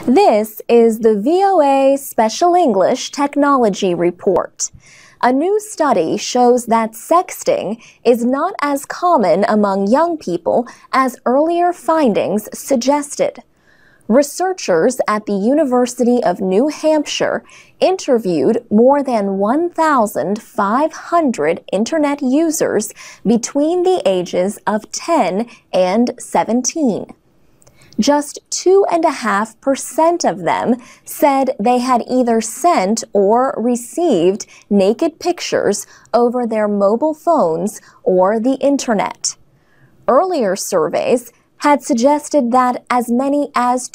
This is the VOA Special English Technology Report. A new study shows that sexting is not as common among young people as earlier findings suggested. Researchers at the University of New Hampshire interviewed more than 1,500 Internet users between the ages of 10 and 17. Just 2.5% of them said they had either sent or received naked pictures over their mobile phones or the Internet. Earlier surveys had suggested that as many as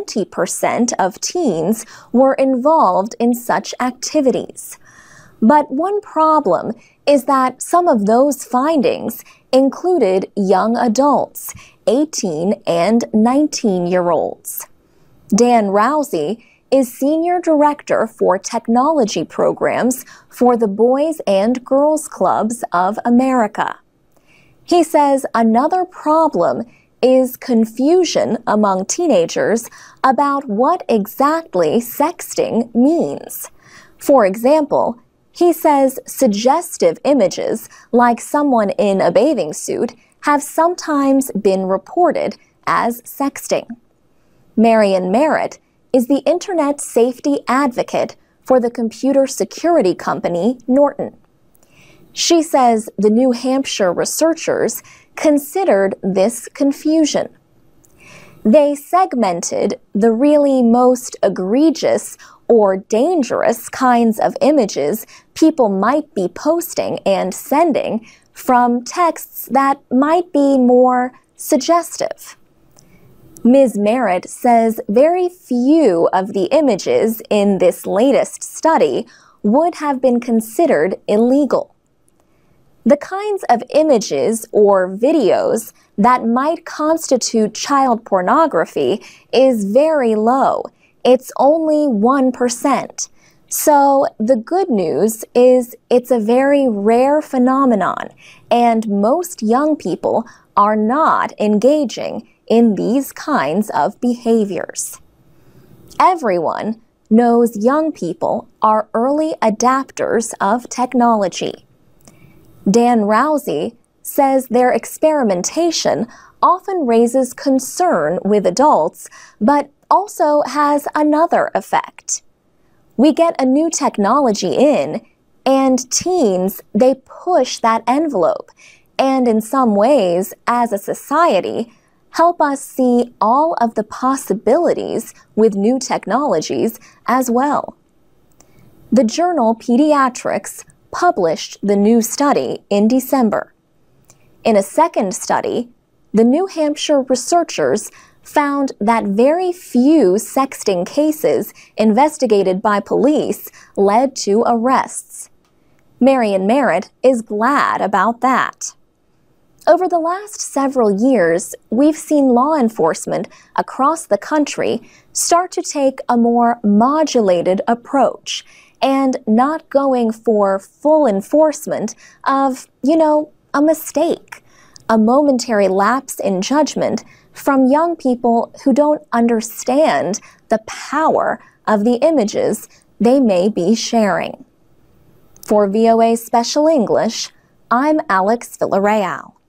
20% of teens were involved in such activities. But one problem is that some of those findings included young adults, 18 and 19-year-olds. Dan Rousey is Senior Director for Technology Programs for the Boys and Girls Clubs of America. He says another problem is confusion among teenagers about what exactly sexting means. For example, he says suggestive images like someone in a bathing suit have sometimes been reported as sexting. Marian Merritt is the Internet safety advocate for the computer security company Norton. She says the New Hampshire researchers considered this confusion. They segmented the really most egregious or dangerous kinds of images people might be posting and sending from texts that might be more suggestive. Ms. Merritt says very few of the images in this latest study would have been considered illegal. The kinds of images or videos that might constitute child pornography is very low. It's only 1%. So the good news is it's a very rare phenomenon, and most young people are not engaging in these kinds of behaviors. Everyone knows young people are early adapters of technology. Dan Rousey says their experimentation often raises concern with adults, but also has another effect. We get a new technology in, and teens, they push that envelope, and in some ways, as a society, help us see all of the possibilities with new technologies as well. The journal Pediatrics published the new study in December. In a second study, the New Hampshire researchers found that very few sexting cases investigated by police led to arrests. Marian Merritt is glad about that. Over the last several years, we've seen law enforcement across the country start to take a more modulated approach and not going for full enforcement of, a mistake, a momentary lapse in judgment from young people who don't understand the power of the images they may be sharing. For VOA Special English, I'm Alex Villarreal.